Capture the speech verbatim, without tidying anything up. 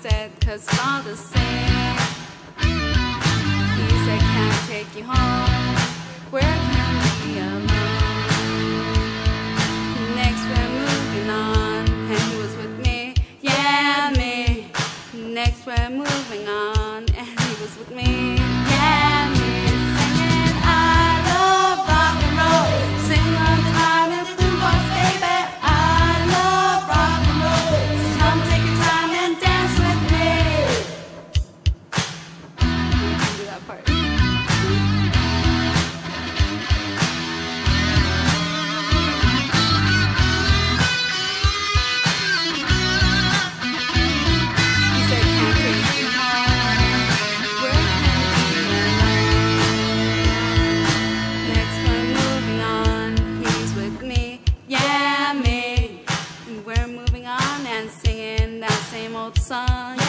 said, 'cause it's all the same. He said, can I take you home? Where can we be alone? Next we're moving on, and he was with me, yeah, me. Next we're moving on, and he was with me, yeah, me. Singing, I love rock and roll. Sing on time and blue boys, baby. I love rock and roll. So come take your time and dance with me. I can do that part. Singing that same old song.